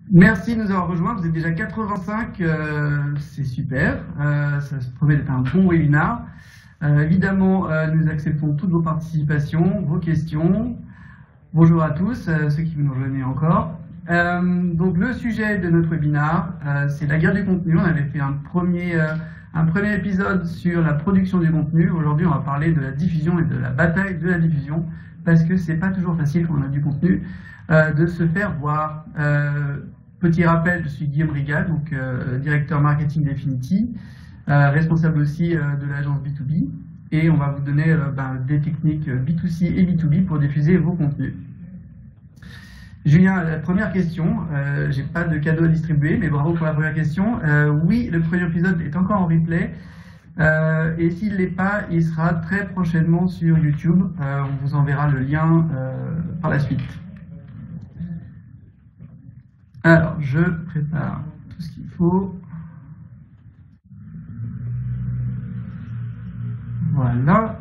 Merci de nous avoir rejoints. Vous êtes déjà 85, c'est super. Ça se promet d'être un bon webinaire. Évidemment, nous acceptons toutes vos participations, vos questions. Bonjour à tous, ceux qui nous rejoignent encore. Donc le sujet de notre webinaire, c'est la guerre du contenu. On avait fait un premier épisode sur la production du contenu. Aujourd'hui, on va parler de la diffusion et de la bataille de la diffusion, parce que c'est pas toujours facile quand on a du contenu de se faire voir. Petit rappel, je suis Guillaume Rigal, donc directeur marketing d'Affinity, responsable aussi de l'agence B2B, et on va vous donner des techniques B2C et B2B pour diffuser vos contenus. Julien, la première question, j'ai pas de cadeau à distribuer, mais bravo pour la première question. Oui, le premier épisode est encore en replay, et s'il ne l'est pas, il sera très prochainement sur YouTube. On vous enverra le lien par la suite. Alors, je prépare tout ce qu'il faut. Voilà.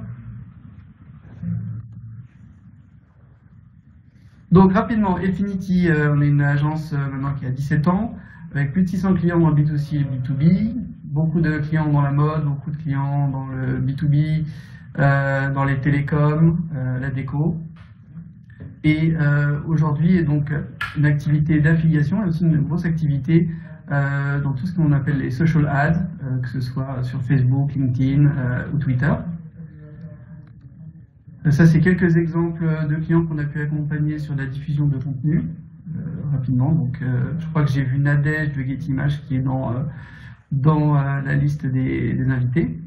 Donc, rapidement, Affinity, on est une agence maintenant qui a 17 ans, avec plus de 600 clients dans le B2C et le B2B, beaucoup de clients dans la mode, beaucoup de clients dans le B2B, dans les télécoms, la déco. Et aujourd'hui, donc une activité d'affiliation et aussi une grosse activité dans tout ce qu'on appelle les social ads, que ce soit sur Facebook, LinkedIn ou Twitter. Ça, c'est quelques exemples de clients qu'on a pu accompagner sur la diffusion de contenu, rapidement. Donc, je crois que j'ai vu Nadège de Getty Images qui est dans la liste des invités.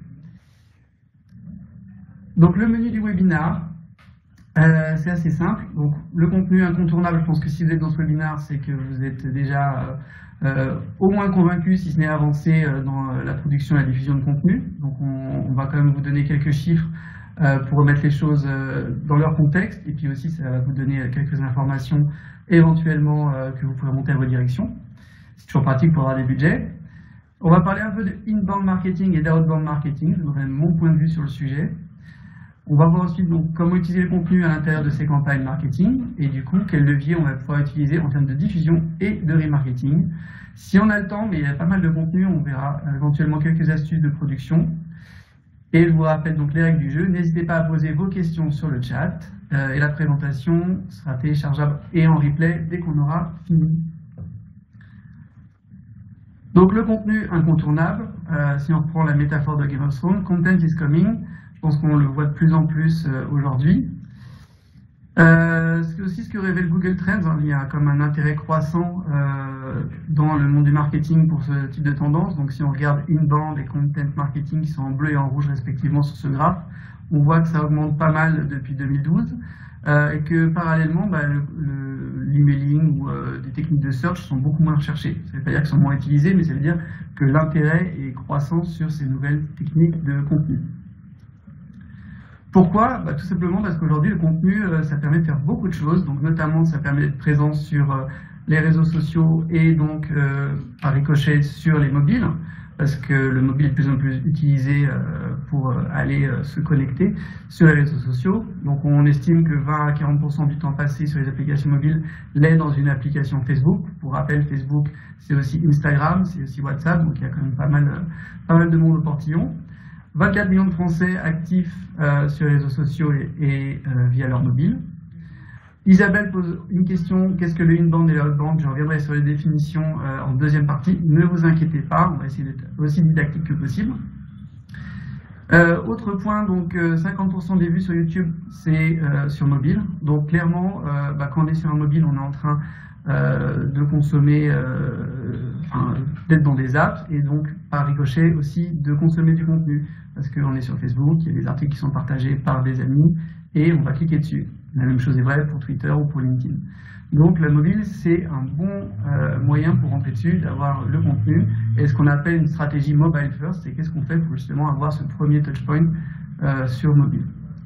Donc, le menu du webinaire. C'est assez simple. Donc, le contenu incontournable, je pense que si vous êtes dans ce webinaire, c'est que vous êtes déjà au moins convaincu, si ce n'est avancé, dans la production et la diffusion de contenu. Donc, on va quand même vous donner quelques chiffres pour remettre les choses dans leur contexte. Et puis aussi, ça va vous donner quelques informations éventuellement que vous pourrez monter à vos directions. C'est toujours pratique pour avoir des budgets. On va parler un peu de inbound marketing et d'outbound marketing. Je donnerai mon point de vue sur le sujet. On va voir ensuite donc, comment utiliser le contenu à l'intérieur de ces campagnes marketing et du coup, quels leviers on va pouvoir utiliser en termes de diffusion et de remarketing. Si on a le temps, mais il y a pas mal de contenu, on verra éventuellement quelques astuces de production. Et je vous rappelle donc les règles du jeu. N'hésitez pas à poser vos questions sur le chat et la présentation sera téléchargeable et en replay dès qu'on aura fini. Donc le contenu incontournable, si on reprend la métaphore de Game of Thrones, content is coming. Je pense qu'on le voit de plus en plus aujourd'hui. C'est aussi ce que révèle Google Trends. Hein. Il y a comme un intérêt croissant dans le monde du marketing pour ce type de tendance. Donc si on regarde inbound et content marketing qui sont en bleu et en rouge respectivement sur ce graphe, on voit que ça augmente pas mal depuis 2012 et que parallèlement l'emailing ou des techniques de search sont beaucoup moins recherchées. Ça ne veut pas dire qu'elles sont moins utilisées, mais ça veut dire que l'intérêt est croissant sur ces nouvelles techniques de contenu. Pourquoi? Tout simplement parce qu'aujourd'hui, le contenu, ça permet de faire beaucoup de choses. Donc, notamment, ça permet d'être présent sur les réseaux sociaux et donc, par ricochet, sur les mobiles, parce que le mobile est de plus en plus utilisé pour aller se connecter sur les réseaux sociaux. Donc, on estime que 20 à 40% du temps passé sur les applications mobiles l'est dans une application Facebook. Pour rappel, Facebook, c'est aussi Instagram, c'est aussi WhatsApp, donc il y a quand même pas mal de monde au portillon. 24 millions de Français actifs sur les réseaux sociaux et via leur mobile. Isabelle pose une question, qu'est-ce que le inbound et le outbound? Je reviendrai sur les définitions en deuxième partie. Ne vous inquiétez pas, on va essayer d'être aussi didactique que possible. Autre point, donc 50% des vues sur YouTube, c'est sur mobile. Donc clairement, quand on est sur un mobile, on est en train de consommer, d'être dans des apps et donc par ricochet aussi de consommer du contenu parce qu'on est sur Facebook, il y a des articles qui sont partagés par des amis et on va cliquer dessus. La même chose est vraie pour Twitter ou pour LinkedIn. Donc le mobile, c'est un bon moyen pour rentrer dessus, d'avoir le contenu et ce qu'on appelle une stratégie mobile first, c'est qu'est-ce qu'on fait pour justement avoir ce premier touchpoint sur mobile.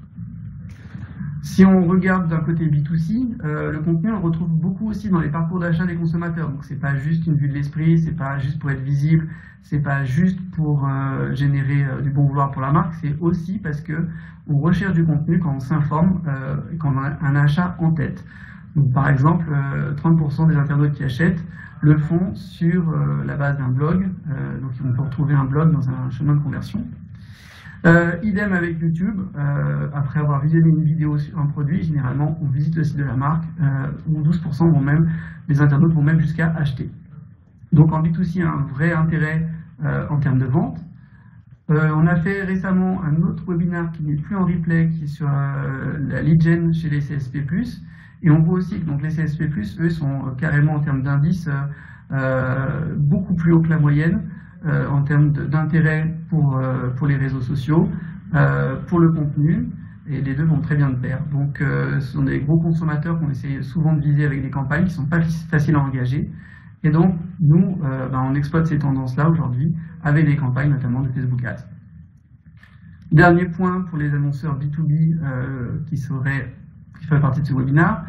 Si on regarde d'un côté B2C, le contenu on le retrouve beaucoup aussi dans les parcours d'achat des consommateurs. Donc c'est pas juste une vue de l'esprit, c'est pas juste pour être visible, c'est pas juste pour générer du bon vouloir pour la marque, c'est aussi parce que on recherche du contenu quand on s'informe et quand on a un achat en tête. Donc, par exemple, 30% des internautes qui achètent le font sur la base d'un blog. Donc, on peut retrouver un blog dans un chemin de conversion. Idem avec YouTube. Après avoir visionné une vidéo sur un produit, généralement, on visite le site de la marque, où 12% vont même, les internautes vont même jusqu'à acheter. Donc, en B2C, un vrai intérêt en termes de vente. On a fait récemment un autre webinaire qui n'est plus en replay, qui est sur la lead gen chez les CSP+. Et on voit aussi que donc, les CSP+, eux, sont carrément en termes d'indices beaucoup plus haut que la moyenne, en termes d'intérêt pour les réseaux sociaux, pour le contenu, et les deux vont très bien de pair. Donc ce sont des gros consommateurs qu'on essaie souvent de viser avec des campagnes qui ne sont pas faciles à engager. Et donc, nous, on exploite ces tendances-là aujourd'hui avec des campagnes, notamment de Facebook Ads. Dernier point pour les annonceurs B2B qui feraient partie de ce webinaire,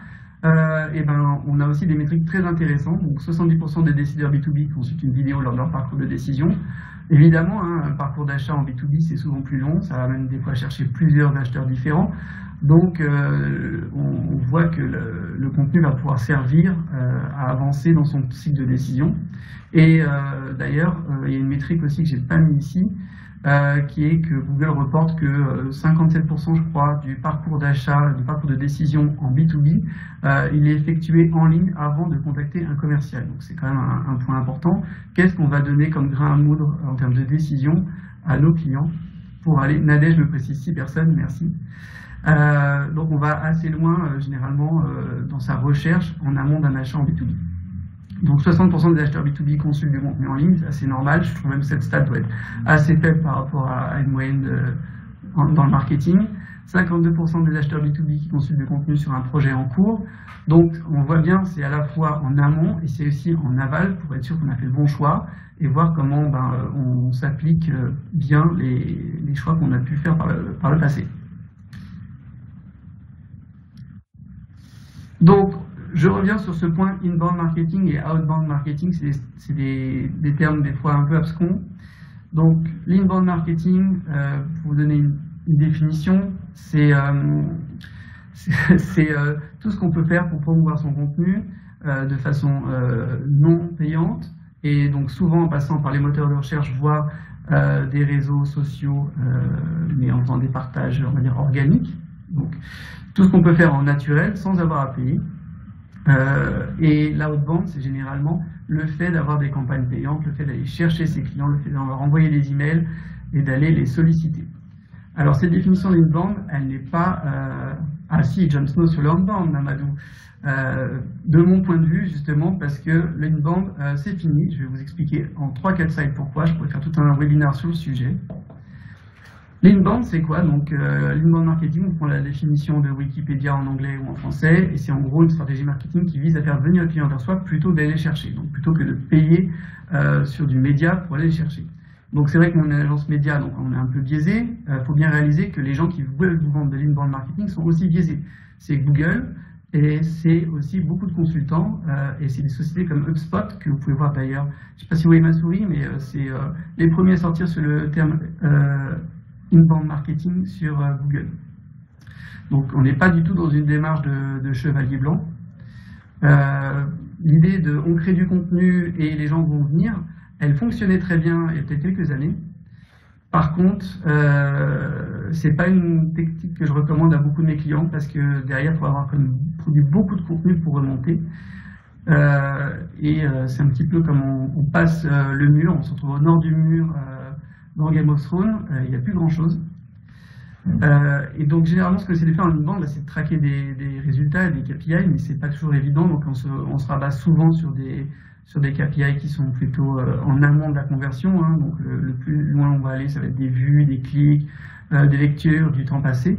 on a aussi des métriques très intéressantes. Donc, 70% des décideurs B2B consultent une vidéo lors de leur parcours de décision. Évidemment, un parcours d'achat en B2B, c'est souvent plus long. Ça amène des fois à chercher plusieurs acheteurs différents. Donc, on voit que le contenu va pouvoir servir à avancer dans son cycle de décision. Et d'ailleurs, il y a une métrique aussi que je n'ai pas mis ici, qui est que Google reporte que 57%, je crois, du parcours d'achat, du parcours de décision en B2B, il est effectué en ligne avant de contacter un commercial. Donc, c'est quand même un point important. Qu'est-ce qu'on va donner comme grain à moudre en termes de décision à nos clients pour aller... Nadège me précise 6 personnes, merci. Donc on va assez loin généralement dans sa recherche en amont d'un achat en B2B. Donc 60% des acheteurs B2B consultent du contenu en ligne, c'est assez normal. Je trouve même que cette stat doit être assez faible par rapport à une moyenne dans le marketing. 52% des acheteurs B2B qui consultent du contenu sur un projet en cours. Donc on voit bien, c'est à la fois en amont et c'est aussi en aval pour être sûr qu'on a fait le bon choix et voir comment on s'applique bien les choix qu'on a pu faire par le passé. Donc, je reviens sur ce point inbound marketing et outbound marketing, c'est des termes des fois un peu abscons. Donc, l'inbound marketing, pour vous donner une définition, c'est tout ce qu'on peut faire pour promouvoir son contenu de façon non payante, et donc souvent en passant par les moteurs de recherche, voire des réseaux sociaux, mais en faisant des partages, on va dire, organiques. Donc, tout ce qu'on peut faire en naturel sans avoir à payer. Et l'outbound, c'est généralement le fait d'avoir des campagnes payantes, le fait d'aller chercher ses clients, le fait de leur envoyer des emails et d'aller les solliciter. Alors, cette définition de l'inbound, elle n'est pas... Ah si, Jon Snow sur l'outbound, Mamadou. De mon point de vue, justement, parce que l'inbound, c'est fini. Je vais vous expliquer en 3-4 slides pourquoi. Je pourrais faire tout un webinaire sur le sujet. L'inbound, c'est quoi? Donc, l'inbound marketing, on prend la définition de Wikipédia en anglais ou en français, et c'est en gros une stratégie marketing qui vise à faire venir le client vers soi plutôt que d'aller les chercher, donc plutôt que de payer sur du média pour aller les chercher. Donc, c'est vrai qu'on est une agence média, donc on est un peu biaisé. Il faut bien réaliser que les gens qui veulent vous vendre de l'inbound marketing sont aussi biaisés. C'est Google, et c'est aussi beaucoup de consultants, et c'est des sociétés comme HubSpot, que vous pouvez voir d'ailleurs. Je ne sais pas si vous voyez ma souris, mais c'est les premiers à sortir sur le terme inbound marketing sur Google. Donc on n'est pas du tout dans une démarche de chevalier blanc. L'idée de on crée du contenu et les gens vont venir, elle fonctionnait très bien il y a peut-être quelques années. Par contre, c'est pas une technique que je recommande à beaucoup de mes clients parce que derrière, il faut avoir produit beaucoup de contenu pour remonter. C'est un petit peu comme on passe le mur, on se retrouve au nord du mur dans Game of Thrones, il n'y a plus grand chose. Et donc généralement ce que j'essaie de faire en inbound, c'est de traquer des résultats et des KPI, mais c'est pas toujours évident, donc on se rabat souvent sur des KPI qui sont plutôt en amont de la conversion, hein. Donc le plus loin on va aller, ça va être des vues, des clics, des lectures, du temps passé.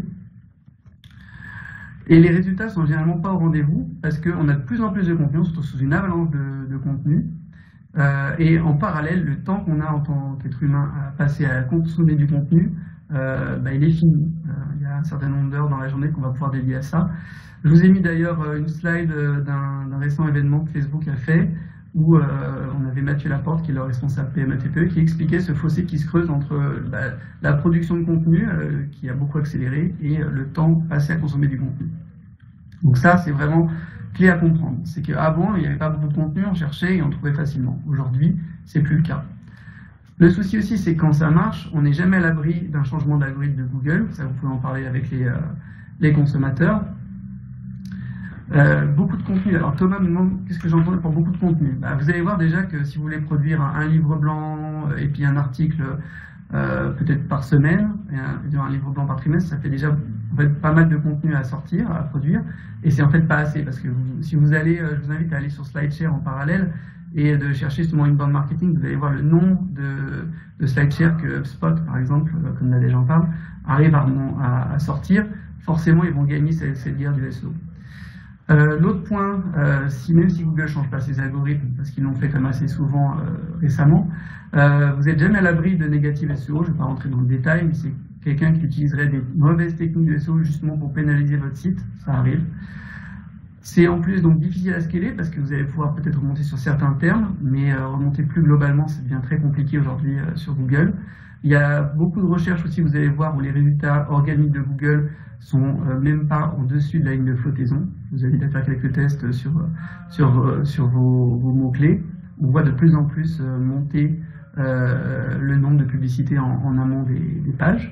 Et les résultats sont généralement pas au rendez-vous parce qu'on a de plus en plus de contenu, on se retrouve sous une avalanche de contenu. Et en parallèle, le temps qu'on a en tant qu'être humain à passer à consommer du contenu, il est fini. Il y a un certain nombre d'heures dans la journée qu'on va pouvoir dédier à ça. Je vous ai mis d'ailleurs une slide d'un récent événement que Facebook a fait, où on avait Mathieu Laporte, qui est le responsable PME-TPE, qui expliquait ce fossé qui se creuse entre la production de contenu, qui a beaucoup accéléré, et le temps passé à consommer du contenu. Donc ça, c'est vraiment clé à comprendre. C'est qu'avant, il n'y avait pas beaucoup de contenu, on cherchait et on trouvait facilement. Aujourd'hui, c'est plus le cas. Le souci aussi, c'est que quand ça marche, on n'est jamais à l'abri d'un changement d'algorithme de Google. Ça, vous pouvez en parler avec les consommateurs. Beaucoup de contenu. Alors Thomas me demande qu'est-ce que j'entends par beaucoup de contenu. Vous allez voir déjà que si vous voulez produire un livre blanc et puis un article peut-être par semaine, et un livre blanc par trimestre, ça fait déjà en fait, pas mal de contenu à sortir, à produire, et c'est en fait pas assez, parce que si vous allez, je vous invite à aller sur SlideShare en parallèle et de chercher justement inbound marketing, vous allez voir le nom de SlideShare que HubSpot, par exemple, comme là les gens parlent, arrive à sortir. Forcément, ils vont gagner cette guerre du SEO. L'autre point, même si Google ne change pas ses algorithmes, parce qu'ils l'ont fait quand même assez souvent récemment, vous n'êtes jamais à l'abri de négative SEO. Je ne vais pas rentrer dans le détail, mais c'est quelqu'un qui utiliserait des mauvaises techniques de SEO justement pour pénaliser votre site, ça arrive. C'est en plus donc difficile à scaler parce que vous allez pouvoir peut-être remonter sur certains termes, mais remonter plus globalement, ça devient très compliqué aujourd'hui sur Google. Il y a beaucoup de recherches aussi, vous allez voir, où les résultats organiques de Google sont même pas au-dessus de la ligne de flottaison. Je vous invite à faire quelques tests sur vos mots-clés. On voit de plus en plus monter le nombre de publicités en amont des pages.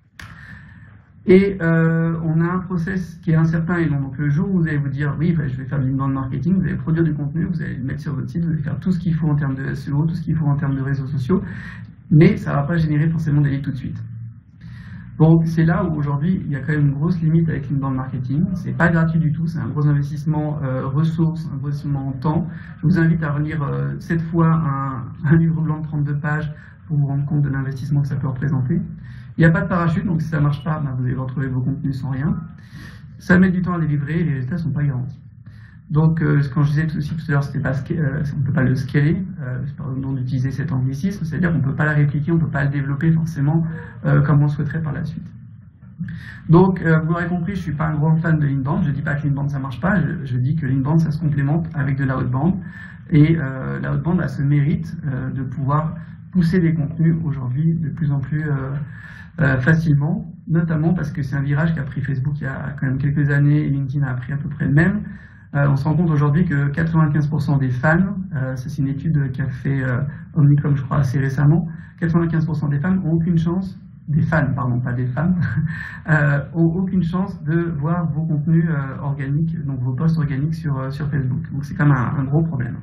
Et on a un process qui est incertain et long. Donc le jour où vous allez vous dire, oui, je vais faire de l'inbound marketing, vous allez produire du contenu, vous allez le mettre sur votre site, vous allez faire tout ce qu'il faut en termes de SEO, tout ce qu'il faut en termes de réseaux sociaux, mais ça ne va pas générer forcément des leads tout de suite. Donc c'est là où aujourd'hui il y a quand même une grosse limite avec l'inbound marketing. C'est pas gratuit du tout, c'est un gros investissement ressources, un gros investissement en temps. Je vous invite à relire 7 fois un livre blanc de 32 pages pour vous rendre compte de l'investissement que ça peut représenter. Il n'y a pas de parachute, donc si ça ne marche pas, vous allez retrouver vos contenus sans rien. Ça met du temps à les livrer et les résultats ne sont pas garantis. Donc, quand je disais aussi tout à l'heure, on ne peut pas le scaler, pardon d'utiliser cet anglicisme, c'est-à-dire qu'on ne peut pas la répliquer, on ne peut pas le développer forcément comme on le souhaiterait par la suite. Donc, vous l'aurez compris, je ne suis pas un grand fan de l'inbound, je ne dis pas que l'inbound ça ne marche pas, je dis que l'inbound ça se complémente avec de la outbound, et la outbound a ce mérite de pouvoir pousser des contenus aujourd'hui de plus en plus facilement, notamment parce que c'est un virage qu'a pris Facebook il y a quand même quelques années et LinkedIn a pris à peu près le même. On se rend compte aujourd'hui que 95% des fans, c'est une étude qu'a fait Omnicom je crois assez récemment, 95% des fans ont aucune chance, des fans pardon, pas des fans, ont aucune chance de voir vos contenus organiques, donc vos posts organiques sur Facebook. Donc c'est quand même un gros problème.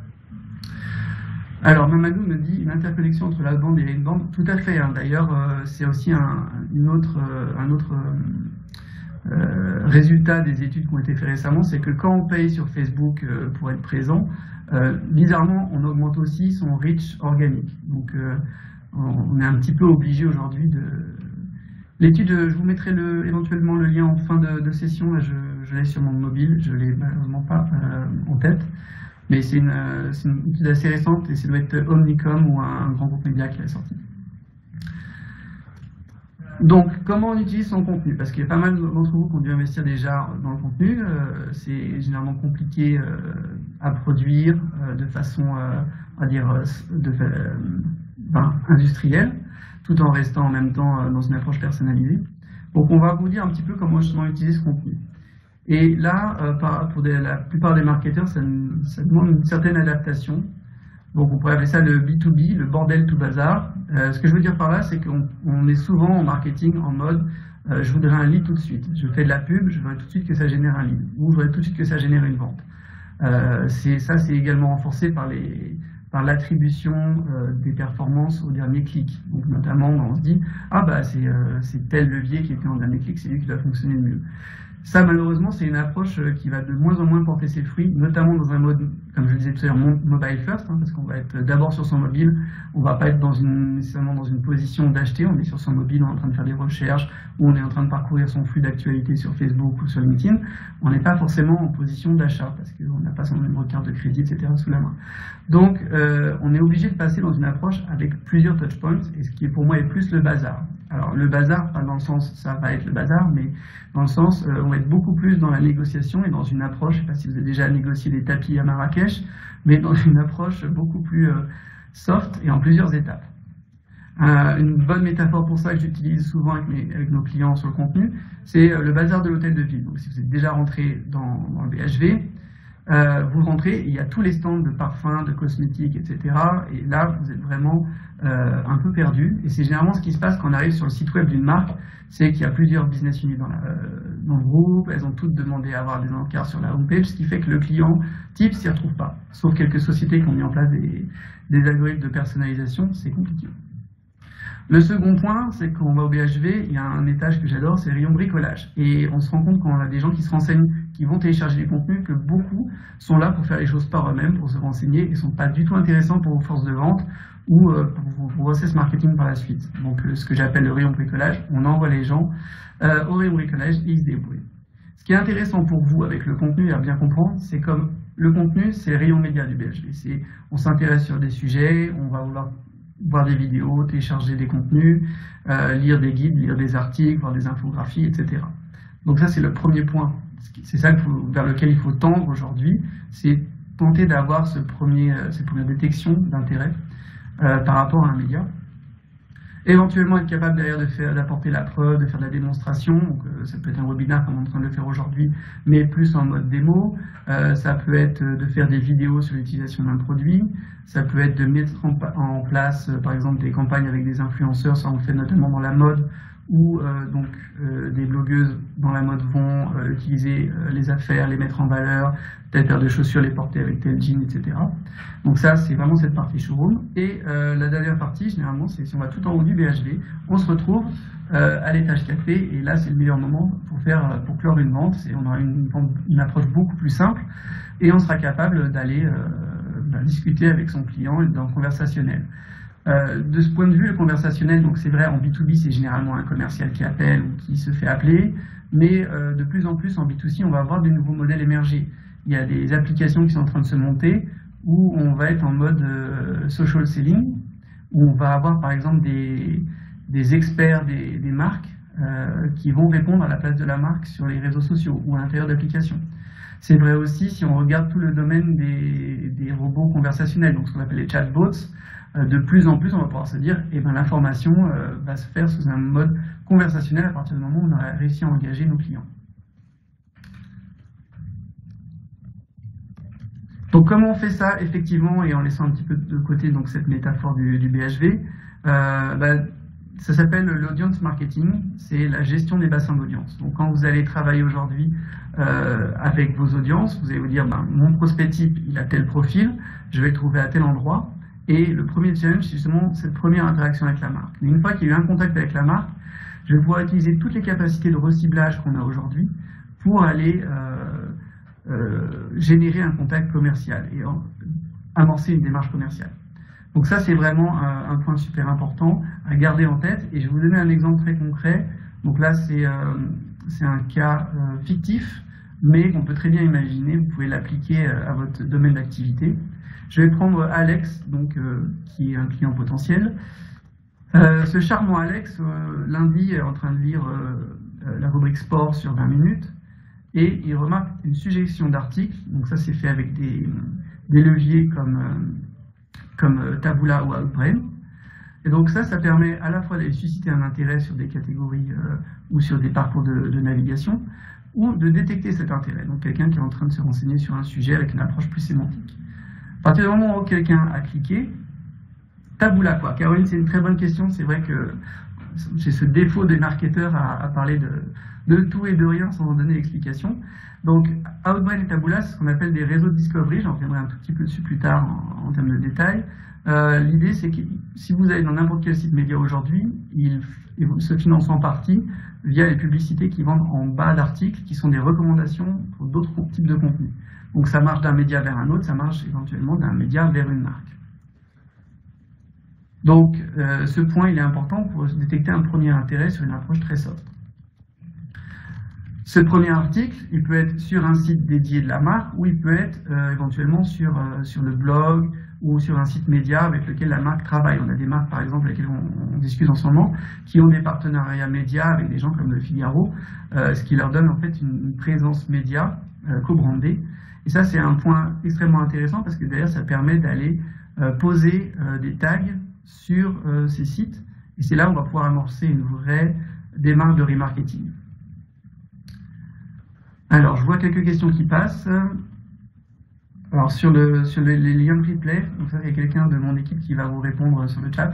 Alors Mamadou me dit une interconnexion entre l'outbound et l'inbound, tout à fait. Hein. D'ailleurs, c'est aussi un autre résultat des études qui ont été faites récemment, c'est que quand on paye sur Facebook pour être présent, bizarrement, on augmente aussi son reach organique. Donc, on est un petit peu obligé aujourd'hui de... L'étude, je vous mettrai éventuellement le lien en fin de session, là je l'ai sur mon mobile, je ne l'ai malheureusement pas en tête. Mais c'est une étude assez récente et ça doit être Omnicom ou un grand groupe média qui l'a sorti. Donc, comment on utilise son contenu? Parce qu'il y a pas mal d'entre vous qui ont dû investir déjà dans le contenu. C'est généralement compliqué à produire de façon, on va dire, industrielle, tout en restant en même temps dans une approche personnalisée. Donc, on va vous dire un petit peu comment justement utiliser ce contenu. Et là, pour la plupart des marketeurs, ça demande une certaine adaptation. Donc on pourrait appeler ça le B2B, le bordel tout bazar. Ce que je veux dire par là, c'est qu'on est souvent en marketing en mode je voudrais un lead tout de suite. Je fais de la pub, je voudrais tout de suite que ça génère un lead. Ou je voudrais tout de suite que ça génère une vente. Ça, c'est également renforcé par l'attribution des performances au dernier clic. Donc notamment, on se dit c'est tel levier qui était en dernier clic, c'est lui qui doit fonctionner le mieux. Ça, malheureusement, c'est une approche qui va de moins en moins porter ses fruits, notamment dans un mode, comme je le disais tout à l'heure, mobile first, parce qu'on va être d'abord sur son mobile, on ne va pas être nécessairement dans une position d'acheter, on est sur son mobile, on est en train de faire des recherches, ou on est en train de parcourir son flux d'actualité sur Facebook ou sur LinkedIn, on n'est pas forcément en position d'achat, parce qu'on n'a pas son numéro de carte de crédit, etc. sous la main. Donc, on est obligé de passer dans une approche avec plusieurs touchpoints, et ce qui, pour moi, est plus le bazar. Alors, le bazar, pas dans le sens, ça va être le bazar, mais dans le sens, on va être beaucoup plus dans la négociation et dans une approche, je ne sais pas si vous avez déjà négocié des tapis à Marrakech, mais dans une approche beaucoup plus soft et en plusieurs étapes. Une bonne métaphore pour ça que j'utilise souvent avec nos clients sur le contenu, c'est le bazar de l'hôtel de ville. Donc si vous êtes déjà rentré dans le BHV, vous rentrez, il y a tous les stands de parfums, de cosmétiques, etc. Et là, vous êtes vraiment un peu perdu. Et c'est généralement ce qui se passe quand on arrive sur le site web d'une marque, c'est qu'il y a plusieurs business units dans le groupe, elles ont toutes demandé à avoir des encarts sur la homepage, ce qui fait que le client type s'y retrouve pas. Sauf quelques sociétés qui ont mis en place des algorithmes de personnalisation, c'est compliqué. Le second point, c'est qu'on va au BHV, il y a un étage que j'adore, c'est le rayon bricolage. Et on se rend compte quand on a des gens qui se renseignent, qui vont télécharger les contenus, que beaucoup sont là pour faire les choses par eux-mêmes, pour se renseigner, et ne sont pas du tout intéressants pour vos forces de vente ou pour vos process marketing par la suite. Donc ce que j'appelle le rayon bricolage, on envoie les gens au rayon bricolage et ils se débrouillent. Ce qui est intéressant pour vous avec le contenu, à bien comprendre, c'est comme le contenu, c'est le rayon média du BHV. On s'intéresse sur des sujets, on va vouloir voir des vidéos, télécharger des contenus, lire des guides, lire des articles, voir des infographies, etc. Donc ça, c'est le premier point. C'est ça vers lequel il faut tendre aujourd'hui, c'est tenter d'avoir cette première détection d'intérêt par rapport à un média. Éventuellement être capable derrière d'apporter la preuve, de faire de la démonstration, donc, ça peut être un webinaire comme on est en train de le faire aujourd'hui, mais plus en mode démo, ça peut être de faire des vidéos sur l'utilisation d'un produit, ça peut être de mettre en place par exemple des campagnes avec des influenceurs, ça on le fait notamment dans la mode, où des blogueuses dans la mode vont utiliser les affaires, les mettre en valeur, telle paire de chaussures, les porter avec tel jean, etc. Donc ça, c'est vraiment cette partie showroom. Et la dernière partie, généralement, c'est si on va tout en haut du BHV, on se retrouve à l'étage café, et là, c'est le meilleur moment pour clore une vente. On aura une approche beaucoup plus simple, et on sera capable d'aller discuter avec son client dans le conversationnel. De ce point de vue, le conversationnel, donc c'est vrai, en B2B, c'est généralement un commercial qui appelle ou qui se fait appeler, mais de plus en plus en B2C, on va avoir de nouveaux modèles émerger. Il y a des applications qui sont en train de se monter où on va être en mode social selling, où on va avoir par exemple des experts des marques qui vont répondre à la place de la marque sur les réseaux sociaux ou à l'intérieur d'applications. C'est vrai aussi si on regarde tout le domaine des robots conversationnels, donc ce qu'on appelle les chatbots. De plus en plus, on va pouvoir se dire que l'information va se faire sous un mode conversationnel à partir du moment où on a réussi à engager nos clients. Donc comment on fait ça effectivement, et en laissant un petit peu de côté donc, cette métaphore du BHV, ça s'appelle l'audience marketing, c'est la gestion des bassins d'audience. Donc quand vous allez travailler aujourd'hui avec vos audiences, vous allez vous dire mon prospect type il a tel profil, je vais le trouver à tel endroit. Et le premier challenge, c'est justement cette première interaction avec la marque. Mais une fois qu'il y a eu un contact avec la marque, je vais pouvoir utiliser toutes les capacités de reciblage qu'on a aujourd'hui pour aller générer un contact commercial et amorcer une démarche commerciale. Donc ça, c'est vraiment un point super important à garder en tête. Et je vais vous donner un exemple très concret. Donc là, c'est un cas fictif, mais qu'on peut très bien imaginer. Vous pouvez l'appliquer à votre domaine d'activité. Je vais prendre Alex, qui est un client potentiel. Ce charmant Alex, lundi, est en train de lire la rubrique sport sur 20 minutes et il remarque une suggestion d'articles. Donc ça, c'est fait avec des leviers comme Taboola ou Outbrain. Et donc ça permet à la fois d'aller susciter un intérêt sur des catégories ou sur des parcours de navigation, ou de détecter cet intérêt. Donc quelqu'un qui est en train de se renseigner sur un sujet avec une approche plus sémantique. À partir du moment où quelqu'un a cliqué, Taboola quoi? Caroline, c'est une très bonne question. C'est vrai que j'ai ce défaut des marketeurs à parler de tout et de rien sans en donner l'explication. Donc, Outbrain et Taboola, c'est ce qu'on appelle des réseaux de discovery. J'en reviendrai un tout petit peu dessus plus tard en termes de détails. L'idée, c'est que si vous allez dans n'importe quel site média aujourd'hui, ils se financent en partie via les publicités qui vendent en bas d'articles, qui sont des recommandations pour d'autres types de contenus. Donc ça marche d'un média vers un autre, ça marche éventuellement d'un média vers une marque. Donc ce point il est important pour détecter un premier intérêt sur une approche très soft. Ce premier article, il peut être sur un site dédié de la marque ou il peut être éventuellement sur le blog ou sur un site média avec lequel la marque travaille. On a des marques par exemple avec lesquelles on discute en ce moment qui ont des partenariats médias avec des gens comme Le Figaro, ce qui leur donne en fait une présence média co-brandée. Et ça, c'est un point extrêmement intéressant parce que d'ailleurs, ça permet d'aller poser des tags sur ces sites. Et c'est là où on va pouvoir amorcer une vraie démarche de remarketing. Alors, je vois quelques questions qui passent. Alors sur les liens de replay, donc ça, il y a quelqu'un de mon équipe qui va vous répondre sur le chat.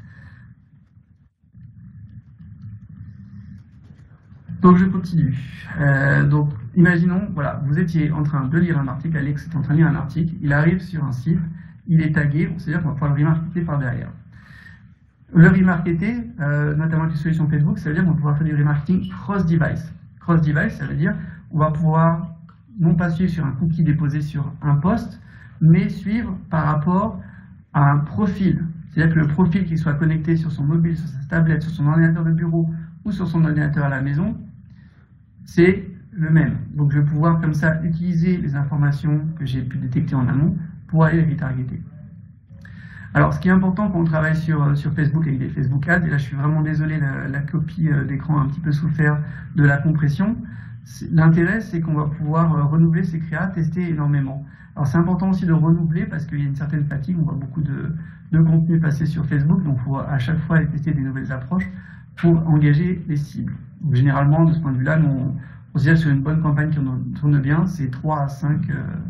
Donc je continue. Donc imaginons, voilà, vous étiez en train de lire un article, Alex est en train de lire un article, il arrive sur un site, il est tagué, c'est-à-dire qu'on va pouvoir le remarketer par derrière. Le remarketer, notamment avec les solutions Facebook, ça veut dire qu'on va pouvoir faire du remarketing cross-device. Cross-device, ça veut dire qu'on va pouvoir non pas suivre sur un cookie déposé sur un post, mais suivre par rapport à un profil. C'est-à-dire que le profil qui soit connecté sur son mobile, sur sa tablette, sur son ordinateur de bureau ou sur son ordinateur à la maison, c'est le même. Donc je vais pouvoir comme ça utiliser les informations que j'ai pu détecter en amont pour aller les retargeter. Alors ce qui est important quand on travaille sur Facebook avec des Facebook Ads, et là je suis vraiment désolé, la copie d'écran a un petit peu souffert de la compression. L'intérêt, c'est qu'on va pouvoir renouveler ces créas, tester énormément. Alors c'est important aussi de renouveler parce qu'il y a une certaine fatigue, on voit beaucoup de contenu passer sur Facebook, donc il faut à chaque fois aller tester des nouvelles approches pour engager les cibles. Donc, généralement, de ce point de vue-là, on considère sur une bonne campagne qui tourne bien, c'est 3 à 5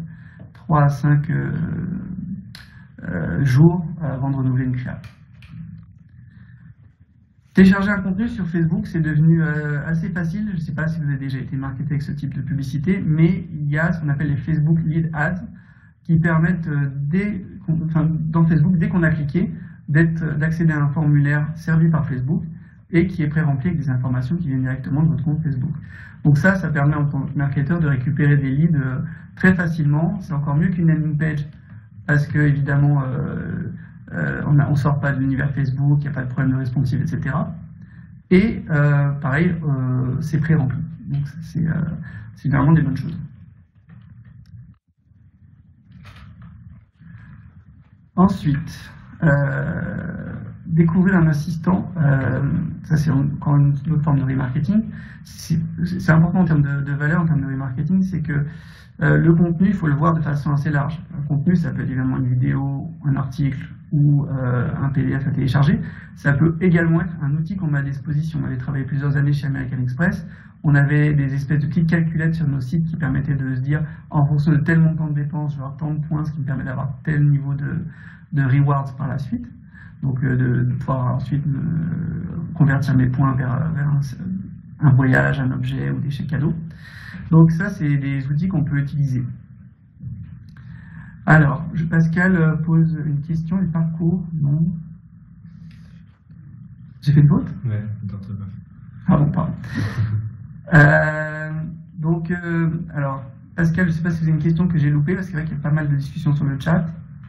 jours avant de renouveler une créa. Télécharger un contenu sur Facebook, c'est devenu assez facile. Je ne sais pas si vous avez déjà été marketé avec ce type de publicité, mais il y a ce qu'on appelle les Facebook Lead Ads qui permettent, dans Facebook, dès qu'on a cliqué, d'accéder à un formulaire servi par Facebook et qui est pré-rempli avec des informations qui viennent directement de votre compte Facebook. Donc ça permet en tant que marketeur de récupérer des leads très facilement. C'est encore mieux qu'une landing page parce que, évidemment, on ne sort pas de l'univers Facebook, il n'y a pas de problème de responsive, etc. Et pareil, c'est pré-rempli. Donc c'est vraiment des bonnes choses. Ensuite, découvrir un assistant, ça c'est encore une autre forme de remarketing. C'est important en termes de valeur, en termes de remarketing, c'est que le contenu, il faut le voir de façon assez large. Un contenu, ça peut être évidemment une vidéo, un article ou un PDF à télécharger. Ça peut également être un outil qu'on met à disposition. On avait travaillé plusieurs années chez American Express. On avait des espèces de petites calculettes sur nos sites qui permettaient de se dire, en fonction de tel montant de dépenses, je vais avoir tant de points, ce qui me permet d'avoir tel niveau de rewards par la suite. Donc de pouvoir ensuite convertir mes points vers un voyage, un objet ou des chèques cadeaux. Donc ça, c'est des outils qu'on peut utiliser. Alors, Pascal pose une question, le parcours, non. J'ai fait une faute? Ouais, d'orthographe. Ah bon, pardon. Alors, Pascal, je ne sais pas si vous avez une question que j'ai loupée, parce que c'est vrai qu'il y a pas mal de discussions sur le chat.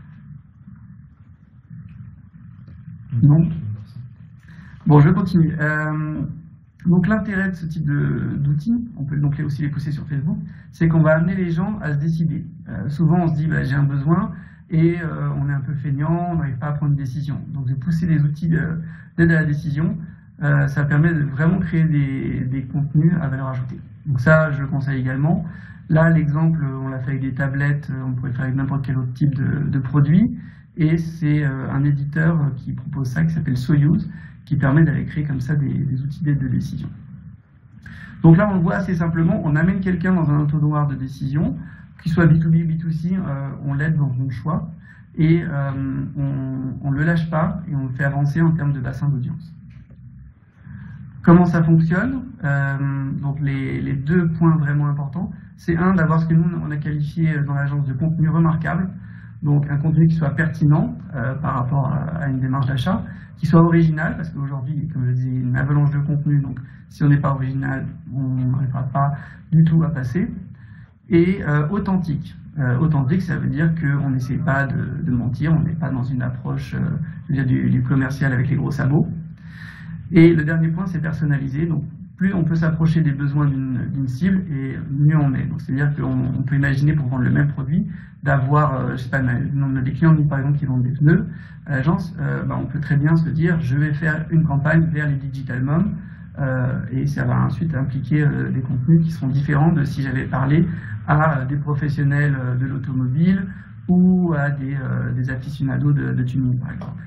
Non. Bon, je continue. Donc l'intérêt de ce type d'outils, on peut donc aussi les pousser sur Facebook, c'est qu'on va amener les gens à se décider. Souvent on se dit j'ai un besoin et on est un peu feignant, on n'arrive pas à prendre une décision. Donc de pousser des outils d'aide à la décision, ça permet de vraiment créer des contenus à valeur ajoutée. Donc ça je le conseille également. Là l'exemple, on l'a fait avec des tablettes, on pourrait le faire avec n'importe quel autre type de produit. Et c'est un éditeur qui propose ça, qui s'appelle Soyuz, qui permet d'aller créer comme ça des outils d'aide de décision. Donc là, on le voit assez simplement, on amène quelqu'un dans un entonnoir de décision, qu'il soit B2B, B2C, on l'aide dans son choix, et on ne le lâche pas, et on le fait avancer en termes de bassin d'audience. Comment ça fonctionne? Donc les deux points vraiment importants, c'est d'avoir ce que nous, on a qualifié dans l'agence de contenu remarquable, donc un contenu qui soit pertinent par rapport à une démarche d'achat, qui soit original, parce qu'aujourd'hui, comme je disais, il y a une avalanche de contenu, donc si on n'est pas original, on n'arrivera pas du tout à passer, et authentique. Authentique, ça veut dire qu'on n'essaie pas de mentir, on n'est pas dans une approche du commercial avec les gros sabots. Et le dernier point, c'est personnalisé, donc plus on peut s'approcher des besoins d'une cible, et mieux on est. Donc c'est-à-dire qu'on peut imaginer pour vendre le même produit, d'avoir, je sais pas, des clients par exemple qui vendent des pneus à l'agence, on peut très bien se dire je vais faire une campagne vers les digital moms, et ça va ensuite impliquer des contenus qui seront différents de si j'avais parlé à des professionnels de l'automobile ou à des aficionados de tuning par exemple.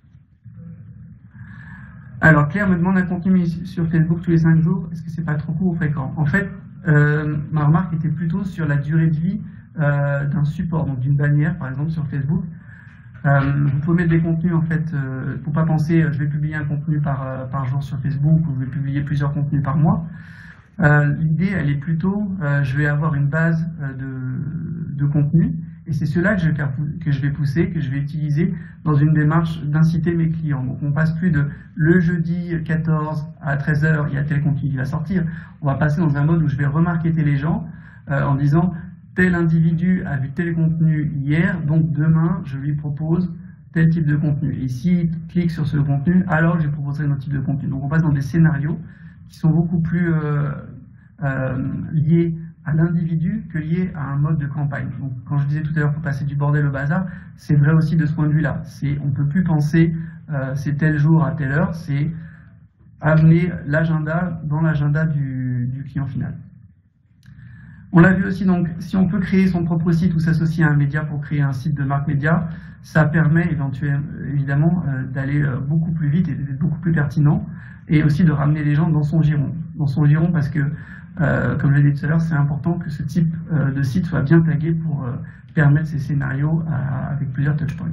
Alors Claire me demande un contenu sur Facebook tous les 5 jours, est-ce que c'est pas trop court ou fréquent? En fait, ma remarque était plutôt sur la durée de vie d'un support, donc d'une bannière par exemple sur Facebook. Vous pouvez mettre des contenus en fait, il ne faut pas penser je vais publier un contenu par jour sur Facebook ou je vais publier plusieurs contenus par mois. L'idée elle est plutôt je vais avoir une base de contenu et c'est cela que je vais pousser, que je vais utiliser dans une démarche d'inciter mes clients. Donc on passe plus de le jeudi 14 à 13h il y a tel contenu qui va sortir, on va passer dans un mode où je vais remarketer les gens en disant tel individu a vu tel contenu hier, donc demain je lui propose tel type de contenu. Et s'il clique sur ce contenu, alors je lui proposerai un autre type de contenu. Donc on passe dans des scénarios qui sont beaucoup plus liés à l'individu que liés à un mode de campagne. Donc quand je disais tout à l'heure qu'il faut passer du bordel au bazar, c'est vrai aussi de ce point de vue-là. On ne peut plus penser c'est tel jour à telle heure, c'est amener l'agenda dans l'agenda du client final. On l'a vu aussi, donc, si on peut créer son propre site ou s'associer à un média pour créer un site de marque média, ça permet évidemment d'aller beaucoup plus vite et d'être beaucoup plus pertinent et aussi de ramener les gens dans son giron. Dans son giron parce que, comme je l'ai dit tout à l'heure, c'est important que ce type de site soit bien tagué pour permettre ces scénarios avec plusieurs touchpoints.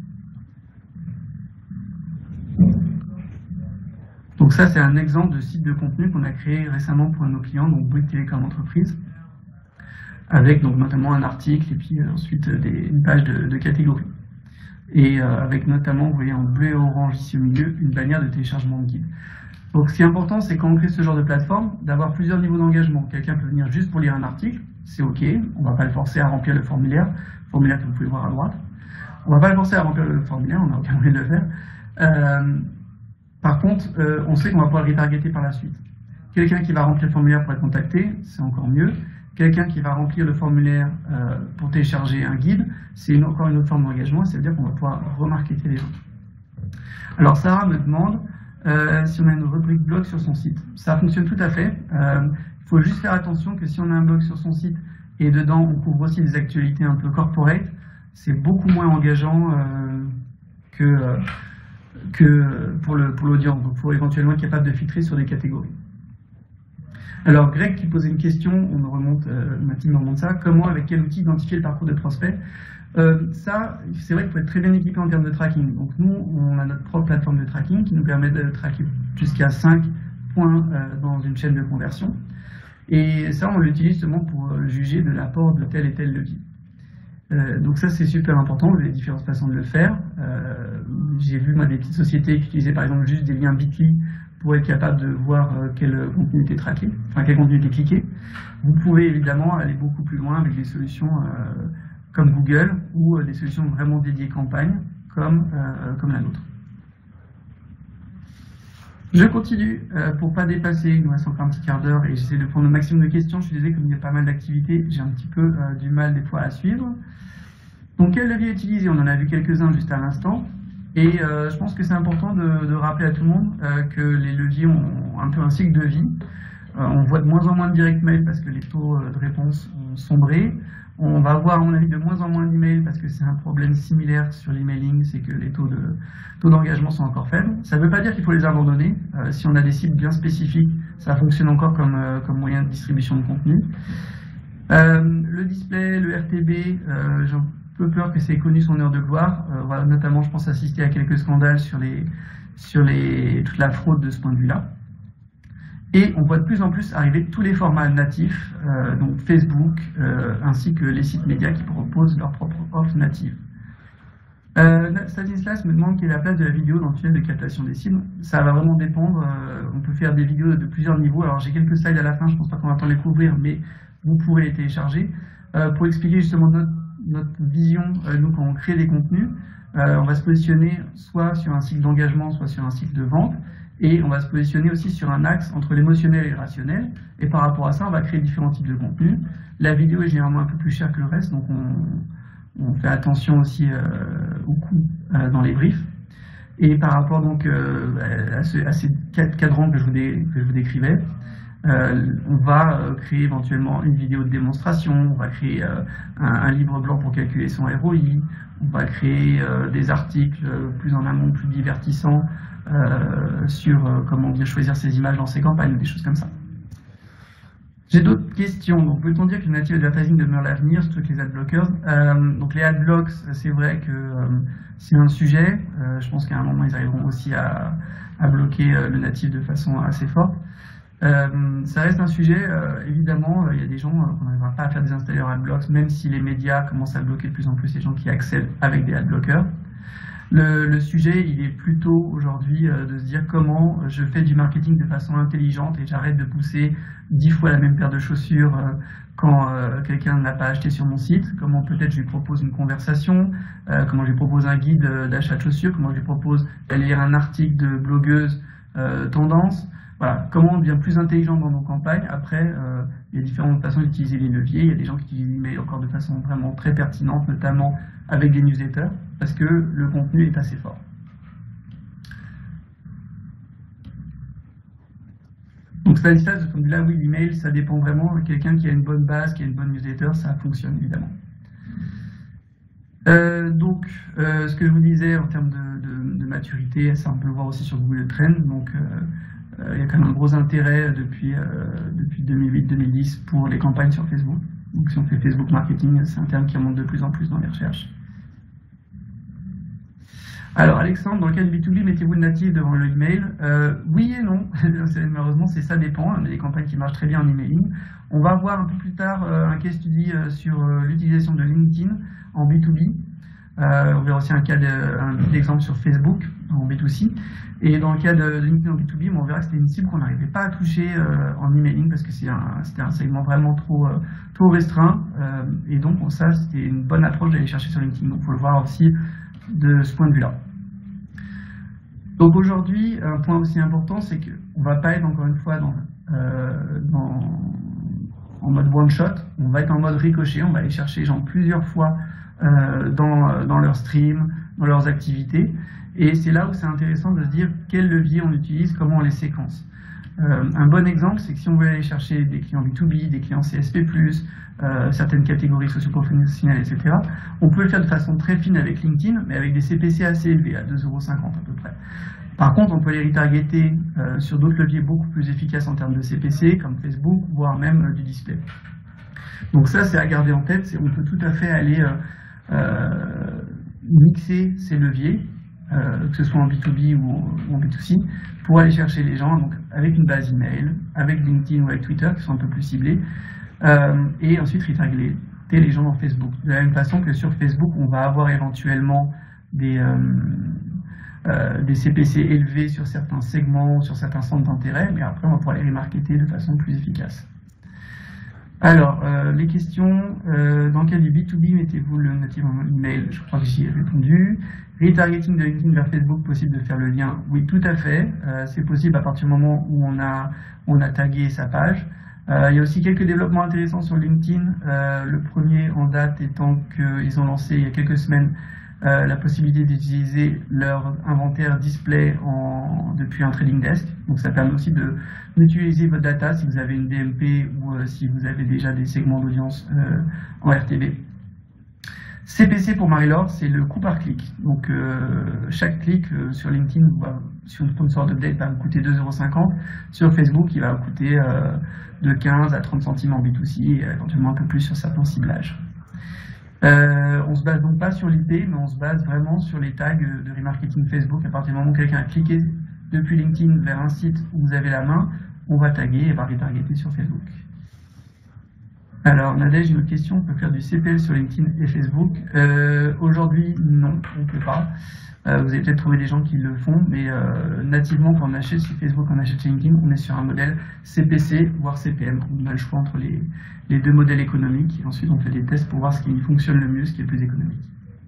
Donc ça, c'est un exemple de site de contenu qu'on a créé récemment pour un de nos clients, donc Bouygues Télécom Entreprise, avec donc notamment un article et puis ensuite une page de catégorie. Et avec notamment, vous voyez en bleu et orange ici au milieu, une bannière de téléchargement de guide. Donc ce qui est important, c'est quand on crée ce genre de plateforme, d'avoir plusieurs niveaux d'engagement. Quelqu'un peut venir juste pour lire un article, c'est OK, on ne va pas le forcer à remplir le formulaire que vous pouvez voir à droite. On ne va pas le forcer à remplir le formulaire, on n'a aucun moyen de le faire. Par contre, on sait qu'on va pouvoir le retargeter par la suite. Quelqu'un qui va remplir le formulaire pour être contacté, c'est encore mieux. Quelqu'un qui va remplir le formulaire pour télécharger un guide, c'est encore une autre forme d'engagement, ça veut dire qu'on va pouvoir remarketer les gens. Alors Sarah me demande si on a une rubrique blog sur son site. Ça fonctionne tout à fait. Il faut juste faire attention que si on a un blog sur son site et dedans on couvre aussi des actualités un peu corporate, c'est beaucoup moins engageant que pour l'audience. Donc il faut éventuellement être capable de filtrer sur des catégories. Alors Greg qui posait une question, Mathilde me remonte ça, comment, avec quel outil identifier le parcours de prospect? Ça, c'est vrai qu'il faut être très bien équipé en termes de tracking. Donc nous, on a notre propre plateforme de tracking qui nous permet de traquer jusqu'à 5 points dans une chaîne de conversion. Et ça, on l'utilise justement pour juger de l'apport de tel et tel levier. Donc ça, c'est super important, vous avez différentes façons de le faire. J'ai vu moi des petites sociétés qui utilisaient par exemple juste des liens Bitly pour être capable de voir quel contenu était traqué, enfin quel contenu était cliqué. Vous pouvez évidemment aller beaucoup plus loin avec des solutions comme Google ou des solutions vraiment dédiées campagne comme la nôtre. Je continue pour pas dépasser, il nous reste encore un petit quart d'heure et j'essaie de prendre le maximum de questions. Je suis désolé, comme il y a pas mal d'activités, j'ai un petit peu du mal des fois à suivre. Donc quel levier utiliser? On en a vu quelques-uns juste à l'instant. Et je pense que c'est important de rappeler à tout le monde que les leviers ont un peu un cycle de vie. On voit de moins en moins de direct mail parce que les taux de réponse ont sombré. On va voir, à mon avis, de moins en moins d'emails parce que c'est un problème similaire sur l'emailing, c'est que les taux d'engagement sont encore faibles. Ça ne veut pas dire qu'il faut les abandonner. Si on a des cibles bien spécifiques, ça fonctionne encore comme moyen de distribution de contenu. Le display, le RTB, j'ai un peu peur que c'est connu son heure de gloire. Voilà, notamment, je pense assister à quelques scandales sur toute la fraude de ce point de vue-là. Et on voit de plus en plus arriver tous les formats natifs, donc Facebook, ainsi que les sites médias qui proposent leur propre offre native. Stanislas me demande quelle est la place de la vidéo dans le tunnel de captation des cibles. Ça va vraiment dépendre. On peut faire des vidéos de plusieurs niveaux. Alors j'ai quelques slides à la fin, je ne pense pas qu'on va temps les couvrir, mais vous pourrez les télécharger. Pour expliquer justement notre vision, nous quand on crée des contenus, on va se positionner soit sur un cycle d'engagement, soit sur un cycle de vente. Et on va se positionner aussi sur un axe entre l'émotionnel et le rationnel. Et par rapport à ça, on va créer différents types de contenus. La vidéo est généralement un peu plus chère que le reste, donc on fait attention aussi au coût dans les briefs. Et par rapport donc à ces 4 cadrans que je vous décrivais, on va créer éventuellement une vidéo de démonstration, on va créer un livre blanc pour calculer son ROI, on va créer des articles plus en amont, plus divertissants, sur comment bien choisir ses images dans ses campagnes, des choses comme ça. J'ai d'autres questions. Donc, peut-on dire que le native advertising demeure l'avenir, surtout avec les adblockers? Donc, les adblocks, c'est vrai que c'est un sujet. Je pense qu'à un moment, ils arriveront aussi à bloquer le natif de façon assez forte. Ça reste un sujet, évidemment, il y a des gens qu'on n'arrivera pas à faire des installeurs adblocks, même si les médias commencent à bloquer de plus en plus les gens qui accèdent avec des adblockers. Le sujet, il est plutôt aujourd'hui de se dire comment je fais du marketing de façon intelligente et j'arrête de pousser 10 fois la même paire de chaussures quand quelqu'un ne l'a pas acheté sur mon site, comment peut-être je lui propose une conversation, comment je lui propose un guide d'achat de chaussures, comment je lui propose d'aller lire un article de blogueuse tendance. Voilà, comment on devient plus intelligent dans nos campagnes. Après, il y a différentes façons d'utiliser les leviers. Il y a des gens qui utilisent l'email encore de façon vraiment très pertinente, notamment avec des newsletters, parce que le contenu est assez fort. Donc Stanislas, de ce point de vue-là, oui, l'email, ça dépend vraiment. Quelqu'un qui a une bonne base, qui a une bonne newsletter, ça fonctionne évidemment. Ce que je vous disais en termes de maturité, ça on peut le voir aussi sur Google Trends. Donc, il y a quand même un gros intérêt depuis 2008-2010 pour les campagnes sur Facebook. Donc si on fait Facebook marketing, c'est un terme qui remonte de plus en plus dans les recherches. Alors Alexandre, dans le cas du B2B, mettez-vous le natif devant le email? Oui et non. Malheureusement, ça dépend. On a des campagnes qui marchent très bien en emailing. On va voir un peu plus tard un case study sur l'utilisation de LinkedIn en B2B. On verra aussi un exemple sur Facebook en B2C. Et dans le cas de LinkedIn en B2B, on verra que c'était une cible qu'on n'arrivait pas à toucher en emailing parce que c'était un segment vraiment trop restreint. Et donc ça, c'était une bonne approche d'aller chercher sur LinkedIn. Donc il faut le voir aussi de ce point de vue-là. Donc aujourd'hui, un point aussi important, c'est qu'on ne va pas être encore une fois en mode one-shot, on va être en mode ricochet, on va aller chercher les gens plusieurs fois dans leur stream, dans leurs activités. Et c'est là où c'est intéressant de se dire quel levier on utilise, comment on les séquence. Un bon exemple, c'est que si on veut aller chercher des clients B2B, des clients CSP+, certaines catégories socio-professionnelles, etc., on peut le faire de façon très fine avec LinkedIn, mais avec des CPC assez élevés, à 2,50 € à peu près. Par contre, on peut les retargeter sur d'autres leviers beaucoup plus efficaces en termes de CPC, comme Facebook, voire même du display. Donc ça, c'est à garder en tête, on peut tout à fait aller mixer ces leviers, que ce soit en B2B ou en B2C, pour aller chercher les gens donc, avec une base email, avec LinkedIn ou avec Twitter, qui sont un peu plus ciblés, et ensuite retargeter les gens dans Facebook. De la même façon que sur Facebook, on va avoir éventuellement des CPC élevés sur certains segments, sur certains centres d'intérêt, mais après, on va pouvoir les remarketer de façon plus efficace. Alors, les questions, dans le cas du B2B, mettez-vous le native en email? Je crois que j'y ai répondu. Retargeting de LinkedIn vers Facebook, possible de faire le lien? Oui, tout à fait. C'est possible à partir du moment où on a tagué sa page. Il y a aussi quelques développements intéressants sur LinkedIn. Le premier en date étant qu'ils ont lancé il y a quelques semaines la possibilité d'utiliser leur inventaire display depuis un trading desk. Donc ça permet aussi d'utiliser votre data si vous avez une DMP ou si vous avez déjà des segments d'audience en RTB. CPC pour Marie-Laure, c'est le coût par clic. Donc chaque clic sur LinkedIn, sur une sponsor update, va vous coûter 2,50 €. Sur Facebook, il va vous coûter de 15 à 30 centimes en B2C et éventuellement un peu plus sur certains ciblages. On se base donc pas sur l'IP, mais on se base vraiment sur les tags de remarketing Facebook. À partir du moment où quelqu'un a cliqué depuis LinkedIn vers un site où vous avez la main, on va taguer et va retargeter sur Facebook. Alors, Nadège, une autre question, on peut faire du CPL sur LinkedIn et Facebook? Aujourd'hui, non, on ne peut pas. Vous avez peut-être trouvé des gens qui le font, mais nativement, quand on achète sur Facebook, on achète sur LinkedIn, on est sur un modèle CPC, voire CPM. On a le choix entre les deux modèles économiques, et ensuite on fait des tests pour voir ce qui fonctionne le mieux, ce qui est le plus économique.